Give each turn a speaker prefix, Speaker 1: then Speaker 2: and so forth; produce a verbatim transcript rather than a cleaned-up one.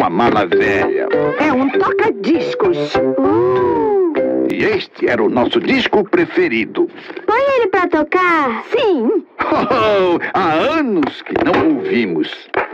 Speaker 1: essa mala velha?
Speaker 2: É um toca-discos.
Speaker 3: Uh.
Speaker 1: E este era o nosso disco preferido.
Speaker 3: Põe ele pra tocar?
Speaker 2: Sim.
Speaker 1: Oh, há anos que não ouvimos.